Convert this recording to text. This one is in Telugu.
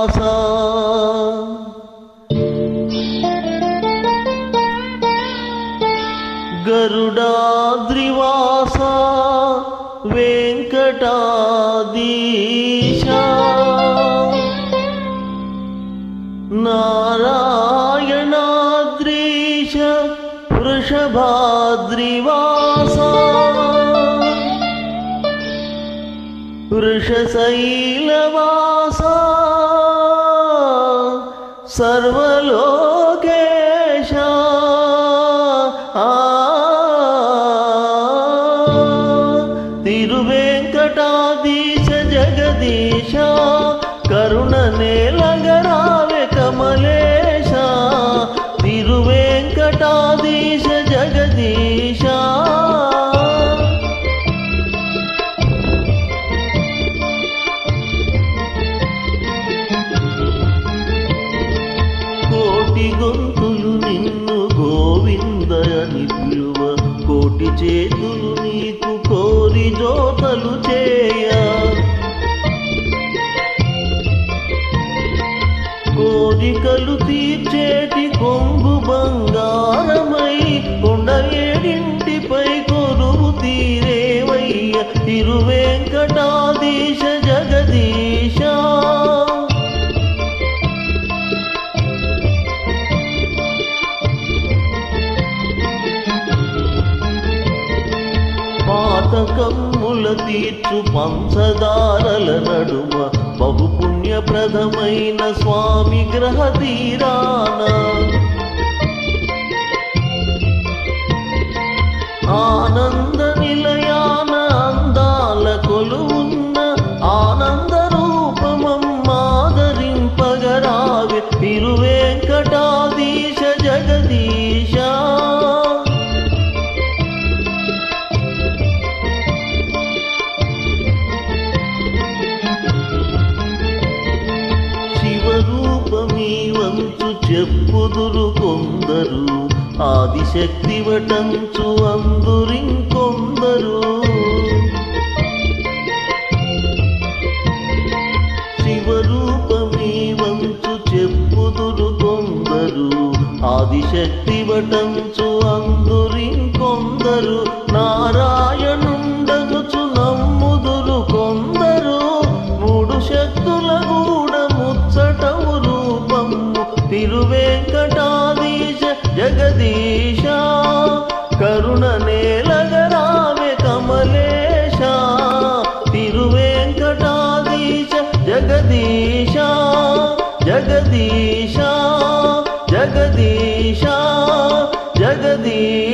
गरुडाद्रिवास वेंकटादीश नारायणाद्रीश वृषभाद्रिवास वृषशैलवास सर्वलोकेश तिरुवेंकटादीश जगदीश करुण नेलगरावे कमलेश तिरुवेंकटादीश जगदीश कोटि गोंतुलु निन्नु गोविंदयनि पिलुव कोटि चेतुलु नीकु कोरि जोतलु चेय కోరికలు తీర్చేటి కొంగు బంగారమై కొండ ఏడింటిపై కొలువు తీరేవయ్య తిరువేంకటాదీశ జగదీశ పాతకమ్ముల తీర్చు పంచదారల నడుమ బహుపుణ్యప్రదమైన స్వామి గ్రహ తీరాన ఆనంద నిలయాన అందాల కొలువున్న ఆనంద రూపమమ్మాదరింపగరావే తిరువేంకటాదీశ జగదీశ వంచు చెప్పుదురు కొందరు ఆదిశక్తి వటంచు అందురింకొందరు శివరూపమీ వంచు చెప్పుదురు కొందరు ఆదిశక్తి వటంచు అందురింకొందరు నారాయణుండనుచు నమ్ముదురు కొందరు మూడు శక్తుల గూడ ముచ్చటము తిరువేంకటాదీశ జగదీశ కరుణ నేలగరావే కమలేశ తిరువేంకటాదీశ జగదీశ జగదీశ జగదీశ జగదీశ